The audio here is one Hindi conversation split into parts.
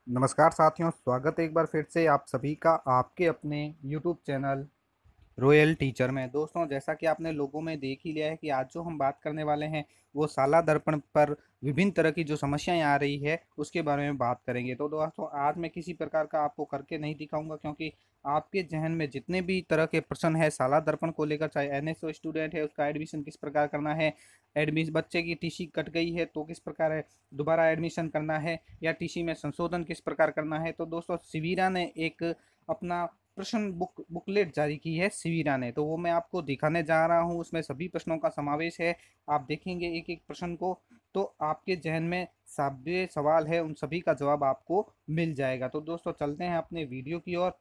नमस्कार साथियों, स्वागत है एक बार फिर से आप सभी का आपके अपने YouTube चैनल रॉयल टीचर में। दोस्तों, जैसा कि आपने लोगों में देख ही लिया है कि आज जो हम बात करने वाले हैं वो शाला दर्पण पर विभिन्न तरह की जो समस्याएं आ रही है उसके बारे में बात करेंगे। तो दोस्तों, आज मैं किसी प्रकार का आपको करके नहीं दिखाऊंगा, क्योंकि आपके जहन में जितने भी तरह के प्रश्न है शाला दर्पण को लेकर, चाहे एनएसओ स्टूडेंट है उसका एडमिशन किस प्रकार करना है, एडमिशन बच्चे की टीसी कट गई है तो किस प्रकार है दोबारा एडमिशन करना है, या टीसी में संशोधन किस प्रकार करना है। तो दोस्तों, सिवीरा ने एक अपना प्रश्न बुकलेट जारी की है सिवीरा ने, तो वो मैं आपको दिखाने जा रहा हूँ। उसमें सभी प्रश्नों का समावेश है। आप देखेंगे एक एक प्रश्न को तो आपके जहन में सभी सवाल है, उन सभी का जवाब आपको मिल जाएगा। तो दोस्तों, चलते हैं अपने वीडियो की ओर।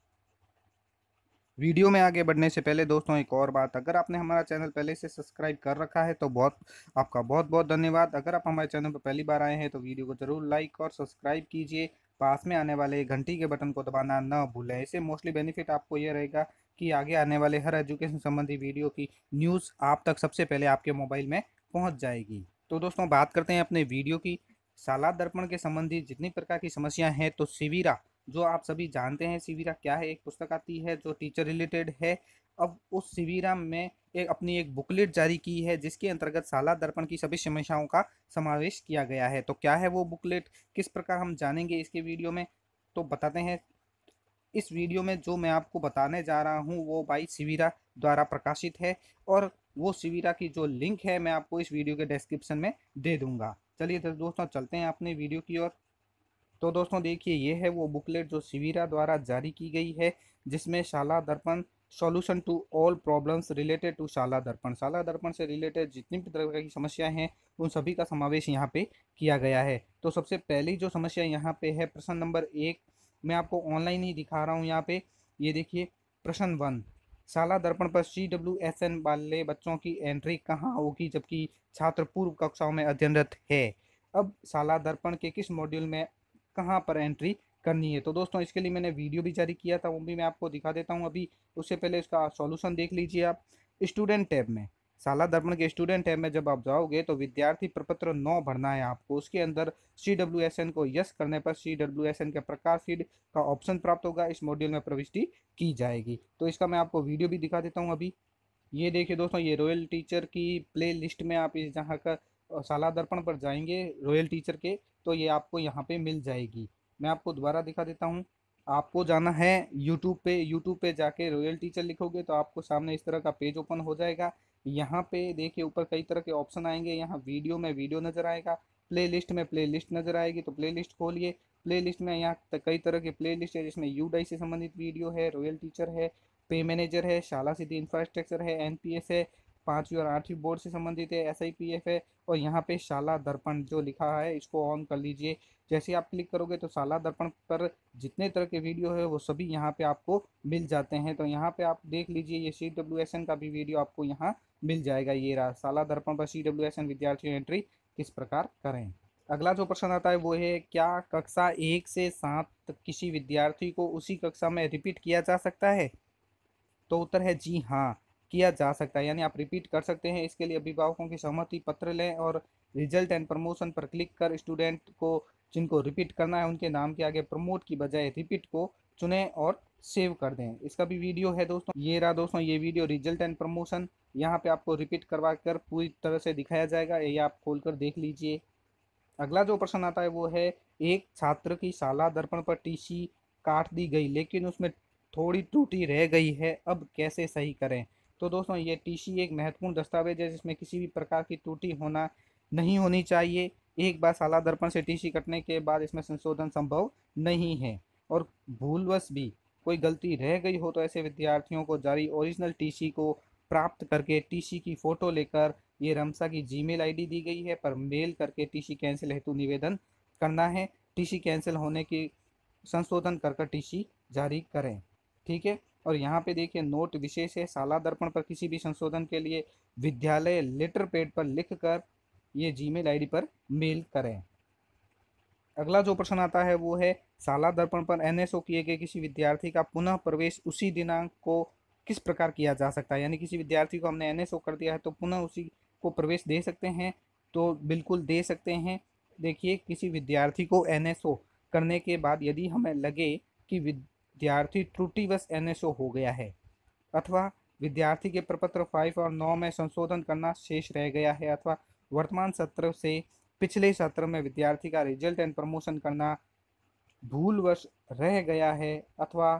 वीडियो में आगे बढ़ने से पहले दोस्तों, एक और बात, अगर आपने हमारा चैनल पहले से सब्सक्राइब कर रखा है तो आपका बहुत बहुत धन्यवाद। अगर आप हमारे चैनल पर पहली बार आए हैं तो वीडियो को जरूर लाइक और सब्सक्राइब कीजिए। पास में आने वाले घंटी के बटन को दबाना न भूलें। इससे मोस्टली बेनिफिट आपको ये रहेगा कि आगे आने वाले हर एजुकेशन संबंधी वीडियो की न्यूज़ आप तक सबसे पहले आपके मोबाइल में पहुंच जाएगी। तो दोस्तों, बात करते हैं अपने वीडियो की। सालात दर्पण के संबंधी जितनी प्रकार की समस्या हैं, तो सिविरा, जो आप सभी जानते हैं सिवीरा क्या है, एक पुस्तक आती है जो टीचर रिलेटेड है। अब उस सिवीरा में अपनी एक बुकलेट जारी की है जिसके अंतर्गत शाला दर्पण की सभी समस्याओं का समावेश किया गया है। तो क्या है वो बुकलेट, किस प्रकार हम जानेंगे इसके वीडियो में, तो बताते हैं। इस वीडियो में जो मैं आपको बताने जा रहा हूँ वो बाई सिवीरा द्वारा प्रकाशित है, और वो सिवीरा की जो लिंक है मैं आपको इस वीडियो के डिस्क्रिप्शन में दे दूंगा। चलिए तो दोस्तों, चलते हैं अपने वीडियो की ओर। तो दोस्तों देखिए, ये है वो बुकलेट जो सिवीरा द्वारा जारी की गई है, जिसमें Shala Darpan solution to all problems related to Shala Darpan से रिलेटेड जितनी भी तरह की समस्याएं हैं उन सभी का समावेश यहाँ पे किया गया है। तो सबसे पहली जो समस्या यहाँ पे है, प्रश्न नंबर 1, मैं आपको ऑनलाइन ही दिखा रहा हूँ यहाँ पे। ये देखिए, प्रश्न 1, शाला दर्पण पर CWSN वाले बच्चों की एंट्री कहाँ होगी जबकि छात्र पूर्व कक्षाओं में अध्ययनरत है। अब शाला दर्पण के किस मॉड्यूल में कहाँ पर एंट्री करनी है। तो दोस्तों, इसके लिए मैंने वीडियो भी जारी किया था, वो भी मैं आपको दिखा देता हूँ अभी। उससे पहले इसका सॉल्यूशन देख लीजिए आप। स्टूडेंट टैब में, शाला दर्पण के स्टूडेंट टैब में जब आप जाओगे तो विद्यार्थी प्रपत्र 9 भरना है आपको। उसके अंदर CWSN को यस करने पर CWSN के प्रकार फीड का ऑप्शन प्राप्त होगा, इस मॉड्यूल में प्रविष्टि की जाएगी। तो इसका मैं आपको वीडियो भी दिखा देता हूँ अभी। ये देखिए दोस्तों, ये रॉयल टीचर की प्ले लिस्ट में आप इस जहाँ का शाला दर्पण पर जाएंगे रॉयल टीचर के, तो ये आपको यहाँ पे मिल जाएगी। मैं आपको दोबारा दिखा देता हूँ। आपको जाना है यूट्यूब पे जाके रॉयल टीचर लिखोगे तो आपको सामने इस तरह का पेज ओपन हो जाएगा। यहाँ पे देखिए ऊपर कई तरह के ऑप्शन आएंगे। यहाँ वीडियो में वीडियो नज़र आएगा, प्ले लिस्ट में प्ले लिस्ट नज़र आएगी, तो प्ले लिस्ट खोलिए। प्ले लिस्ट में यहाँ कई तरह की प्ले लिस्ट है, जिसमें यूडाई से संबंधित वीडियो है, रॉयल टीचर है, पे मैनेजर है, शाला सिटी इंफ्रास्ट्रक्चर है, एनपीएस है, 5वीं और 8वीं बोर्ड से संबंधित है, एसआईपीएफ है, और यहाँ पे शाला दर्पण जो लिखा है इसको ऑन कर लीजिए। जैसे आप क्लिक करोगे तो शाला दर्पण पर जितने तरह के वीडियो है वो सभी यहाँ पे आपको मिल जाते हैं। तो यहाँ पे आप देख लीजिए, ये CWSN का भी वीडियो आपको यहाँ मिल जाएगा। ये रहा, शाला दर्पण पर CWSN विद्यार्थियों एंट्री किस प्रकार करें। अगला जो प्रश्न आता है वो है, क्या कक्षा 1 से 7 तक किसी विद्यार्थी को उसी कक्षा में रिपीट किया जा सकता है। तो उत्तर है जी हाँ, किया जा सकता है, यानी आप रिपीट कर सकते हैं। इसके लिए अभिभावकों की सहमति पत्र लें और रिजल्ट एंड प्रमोशन पर क्लिक कर स्टूडेंट को जिनको रिपीट करना है उनके नाम के आगे प्रमोट की बजाय रिपीट को चुनें और सेव कर दें। इसका भी वीडियो है दोस्तों, ये रहा दोस्तों ये वीडियो, रिजल्ट एंड प्रमोशन। यहाँ पे आपको रिपीट करवा कर पूरी तरह से दिखाया जाएगा, ये आप खोल कर देख लीजिए। अगला जो प्रश्न आता है वो है, एक छात्र की शाला दर्पण पर टीसी काट दी गई लेकिन उसमें थोड़ी त्रुटि रह गई है, अब कैसे सही करें। तो दोस्तों, ये टीसी एक महत्वपूर्ण दस्तावेज है जिसमें किसी भी प्रकार की त्रुटि होना नहीं होनी चाहिए। एक बार शाला दर्पण से टीसी कटने के बाद इसमें संशोधन संभव नहीं है, और भूलवश भी कोई गलती रह गई हो तो ऐसे विद्यार्थियों को जारी ओरिजिनल टीसी को प्राप्त करके टीसी की फोटो लेकर, ये रमसा की जीमेल आईडी दी गई है, पर मेल करके टीसी कैंसिल हेतु निवेदन करना है। टीसी कैंसिल होने की संशोधन कर टीसी जारी करें। ठीक है। और यहाँ पे देखिए नोट विशेष है, शाला दर्पण पर किसी भी संशोधन के लिए विद्यालय लेटर पैड पर लिख कर ये जीमेल आईडी पर मेल करें। अगला जो प्रश्न आता है वो है, शाला दर्पण पर एनएसओ किए गए किसी विद्यार्थी का पुनः प्रवेश उसी दिनांक को किस प्रकार किया जा सकता है। यानी किसी विद्यार्थी को हमने एनएसओ कर दिया है तो पुनः उसी को प्रवेश दे सकते हैं। तो बिल्कुल दे सकते हैं। देखिए, किसी विद्यार्थी को एनएसओ करने के बाद यदि हमें लगे कि विद्यार्थी त्रुटिवश NSO हो गया है अथवा विद्यार्थी के प्रपत्र 5 और 9 में संशोधन करना शेष रह गया है अथवा वर्तमान सत्र से पिछले सत्र में विद्यार्थी का रिजल्ट एंड प्रमोशन करना भूलवश रह गया है अथवा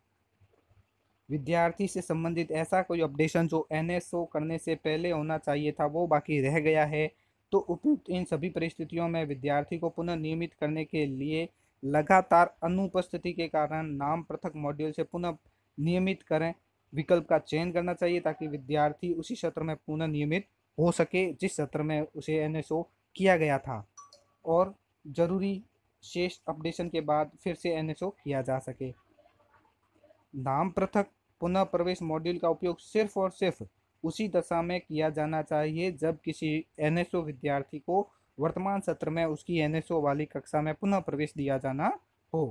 विद्यार्थी से संबंधित ऐसा कोई अपडेशन जो NSO करने से पहले होना चाहिए था वो बाकी रह गया है, तो उपयुक्त इन सभी परिस्थितियों में विद्यार्थी को पुनः नियमित करने के लिए लगातार अनुपस्थिति के कारण नाम पृथक मॉड्यूल से पुनः नियमित करें विकल्प का चयन करना चाहिए ताकि विद्यार्थी उसी सत्र में पुनः नियमित हो सके जिस सत्र में उसे NSO किया गया था और जरूरी शेष अपडेशन के बाद फिर से NSO किया जा सके। नाम पृथक पुनः प्रवेश मॉड्यूल का उपयोग सिर्फ और सिर्फ उसी दशा में किया जाना चाहिए जब किसी NSO विद्यार्थी को वर्तमान सत्र में उसकी NSO वाली कक्षा में पुनः प्रवेश दिया जाना हो।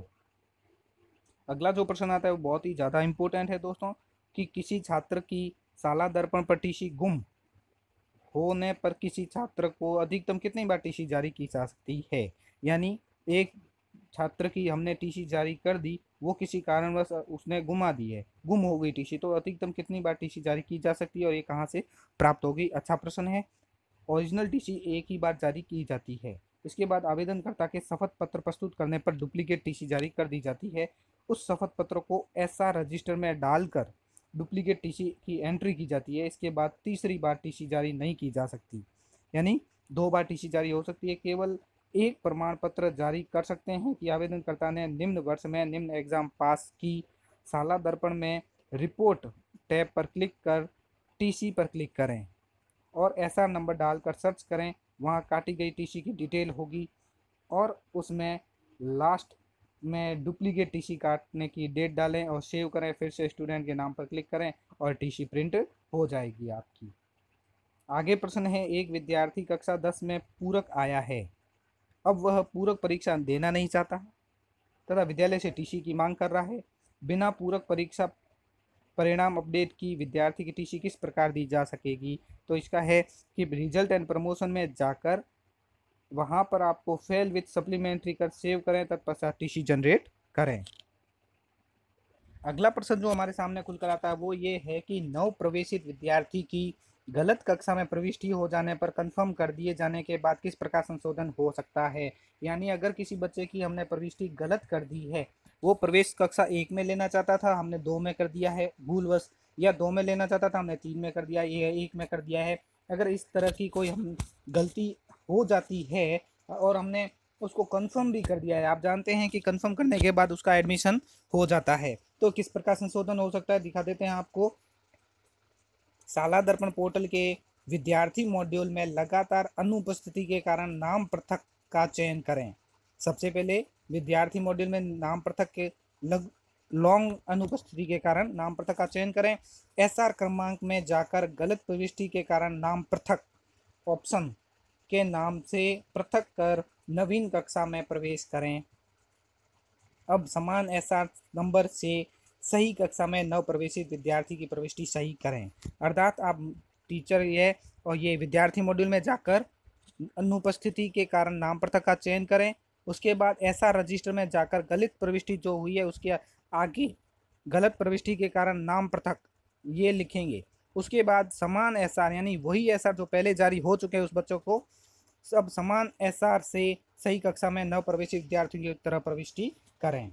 अगला जो प्रश्न आता है वो बहुत ही ज़्यादा इम्पोर्टेंट है दोस्तों कि किसी छात्र की साला दर्पण पर टीसी गुम होने पर किसी छात्र को अधिकतम कितनी बार टीसी जारी की जा सकती है। यानी एक छात्र की हमने टीसी जारी कर दी, वो किसी कारणवश उसने गुमा दी है, गुम हो गई टीसी, तो अधिकतम कितनी बार टीसी जारी की जा सकती है और ये कहाँ से प्राप्त होगी। अच्छा प्रश्न है। ओरिजिनल टीसी एक ही बार जारी की जाती है। इसके बाद आवेदनकर्ता के शपथ पत्र प्रस्तुत करने पर डुप्लीकेट टीसी जारी कर दी जाती है। उस शपथ पत्र को SR रजिस्टर में डालकर डुप्लीकेट टीसी की एंट्री की जाती है। इसके बाद तीसरी बार टीसी जारी नहीं की जा सकती, यानी 2 बार टीसी जारी हो सकती है। केवल एक प्रमाण पत्र जारी कर सकते हैं कि आवेदनकर्ता ने निम्न वर्ष में निम्न एग्जाम पास की। साला दर्पण में रिपोर्ट टैब पर क्लिक कर टीसी पर क्लिक करें और SR नंबर डालकर सर्च करें, वहाँ काटी गई टीसी की डिटेल होगी और उसमें लास्ट में डुप्लीकेट टीसी काटने की डेट डालें और सेव करें। फिर से स्टूडेंट के नाम पर क्लिक करें और टीसी प्रिंट हो जाएगी आपकी। आगे प्रश्न है, एक विद्यार्थी कक्षा 10 में पूरक आया है, अब वह पूरक परीक्षा देना नहीं चाहता तथा विद्यालय से टीसी की मांग कर रहा है। बिना पूरक परीक्षा परिणाम अपडेट की विद्यार्थी की टीसी किस प्रकार दी जा सकेगी। तो इसका है कि रिजल्ट एंड प्रमोशन में जाकर वहां पर आपको फेल विथ सप्लीमेंट्री कर सेव करें, तत्पश्चात टीसी जनरेट करें। अगला प्रश्न जो हमारे सामने खुलकर आता है वो ये है कि नव प्रवेशित विद्यार्थी की गलत कक्षा में प्रविष्टि हो जाने पर कंफर्म कर दिए जाने के बाद किस प्रकार संशोधन हो सकता है। यानी अगर किसी बच्चे की हमने प्रविष्टि गलत कर दी है, वो प्रवेश कक्षा 1 में लेना चाहता था, हमने 2 में कर दिया है भूलवश, या 2 में लेना चाहता था, हमने 3 में कर दिया, ये 1 में कर दिया है। अगर इस तरह की कोई हम गलती हो जाती है और हमने उसको कंफर्म भी कर दिया है, आप जानते हैं कि कंफर्म करने के बाद उसका एडमिशन हो जाता है, तो किस प्रकार संशोधन हो सकता है दिखा देते हैं आपको। साला दर्पण पोर्टल के विद्यार्थी मॉड्यूल में लगातार अनुपस्थिति के कारण नाम पृथक का चयन करें। सबसे पहले विद्यार्थी मॉड्यूल में नाम पृथक के लॉन्ग अनुपस्थिति के कारण नाम पृथक का चयन करें। SR क्रमांक में जाकर गलत प्रविष्टि के कारण नाम पृथक ऑप्शन के नाम से पृथक कर नवीन कक्षा में प्रवेश करें। अब समान SR नंबर से सही कक्षा में नव प्रवेशित विद्यार्थी की प्रविष्टि सही करें। अर्थात आप टीचर ये विद्यार्थी मॉड्यूल में जाकर अनुपस्थिति के कारण नाम पृथक का चयन करें। उसके बाद SR रजिस्टर में जाकर गलत प्रविष्टि जो हुई है उसके आगे गलत प्रविष्टि के कारण नाम पृथक ये लिखेंगे। उसके बाद समान SR यानी वही SR जो पहले जारी हो चुके हैं उस बच्चों को सब समान SR से सही कक्षा में नव प्रवेशित विद्यार्थियों की तरह प्रविष्टि करें।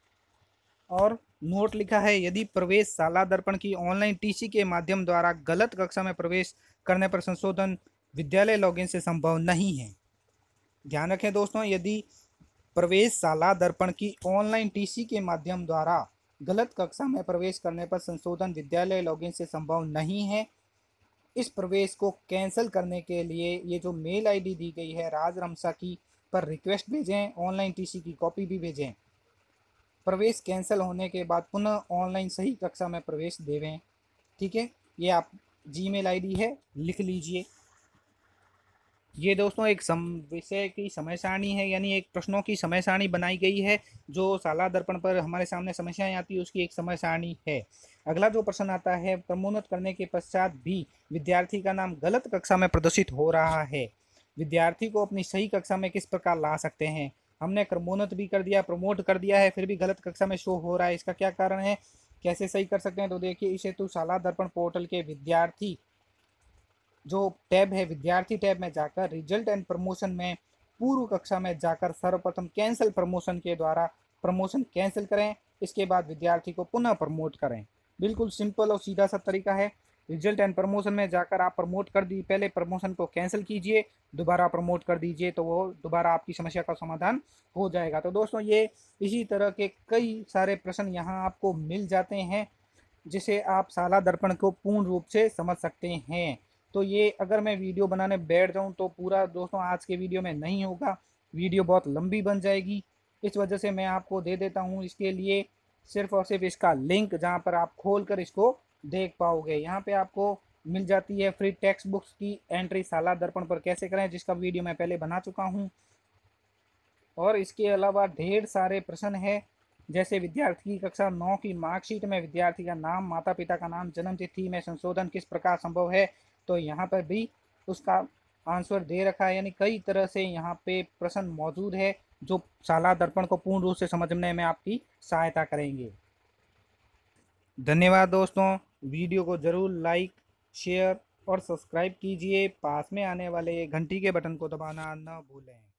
और नोट लिखा है, यदि प्रवेश साला दर्पण की ऑनलाइन टीसी के माध्यम द्वारा गलत कक्षा में प्रवेश करने पर संशोधन विद्यालय लॉगिन से संभव नहीं है। ध्यान रखें दोस्तों, यदि प्रवेश साला दर्पण की ऑनलाइन टीसी के माध्यम द्वारा गलत कक्षा में प्रवेश करने पर संशोधन विद्यालय लॉगिन से संभव नहीं है। इस प्रवेश को कैंसिल करने के लिए ये जो मेल आईडी दी गई है राजरमसा की पर रिक्वेस्ट भेजें, ऑनलाइन टीसी की कॉपी भी भेजें। प्रवेश कैंसिल होने के बाद पुनः ऑनलाइन सही कक्षा में प्रवेश देवें। ठीक है, ये आप जीमेल आईडी है, लिख लीजिए। ये दोस्तों एक विषय की समय सारणी है, यानी एक प्रश्नों की समय सारणी बनाई गई है। जो साला दर्पण पर हमारे सामने समस्याएं आती है उसकी एक समय सारणी है। अगला जो प्रश्न आता है, क्रमोन्नत करने के पश्चात भी विद्यार्थी का नाम गलत कक्षा में प्रदर्शित हो रहा है, विद्यार्थी को अपनी सही कक्षा में किस प्रकार ला सकते हैं। हमने क्रमोन्नत भी कर दिया, प्रमोट कर दिया है, फिर भी गलत कक्षा में शो हो रहा है। इसका क्या कारण है, कैसे सही कर सकते हैं? तो देखिए, इस हेतु शाला दर्पण पोर्टल के विद्यार्थी जो टैब है, विद्यार्थी टैब में जाकर रिजल्ट एंड प्रमोशन में पूर्व कक्षा में जाकर सर्वप्रथम कैंसिल प्रमोशन के द्वारा प्रमोशन कैंसिल करें। इसके बाद विद्यार्थी को पुनः प्रमोट करें। बिल्कुल सिंपल और सीधा सा तरीका है। रिजल्ट एंड प्रमोशन में जाकर आप प्रमोट कर दी, पहले प्रमोशन को कैंसिल कीजिए, दोबारा प्रमोट कर दीजिए, तो वो दोबारा आपकी समस्या का समाधान हो जाएगा। तो दोस्तों, ये इसी तरह के कई सारे प्रश्न यहाँ आपको मिल जाते हैं, जिसे आप शाला दर्पण को पूर्ण रूप से समझ सकते हैं। तो ये अगर मैं वीडियो बनाने बैठ जाऊं तो पूरा दोस्तों आज के वीडियो में नहीं होगा, वीडियो बहुत लंबी बन जाएगी। इस वजह से मैं आपको दे देता हूं इसके लिए सिर्फ और सिर्फ इसका लिंक, जहां पर आप खोल कर इसको देख पाओगे। यहाँ पे आपको मिल जाती है फ्री टेक्स्ट बुक्स की एंट्री शाला दर्पण पर कैसे करें, जिसका वीडियो मैं पहले बना चुका हूँ। और इसके अलावा ढेर सारे प्रश्न हैं, जैसे विद्यार्थी की कक्षा 9 की मार्कशीट में विद्यार्थी का नाम, माता पिता का नाम, जन्म तिथि में संशोधन किस प्रकार संभव है, तो यहाँ पर भी उसका आंसर दे रखा है। यानी कई तरह से यहाँ पे प्रश्न मौजूद है जो शाला दर्पण को पूर्ण रूप से समझने में आपकी सहायता करेंगे। धन्यवाद दोस्तों, वीडियो को जरूर लाइक, शेयर और सब्सक्राइब कीजिए। पास में आने वाले घंटी के बटन को दबाना न भूलें।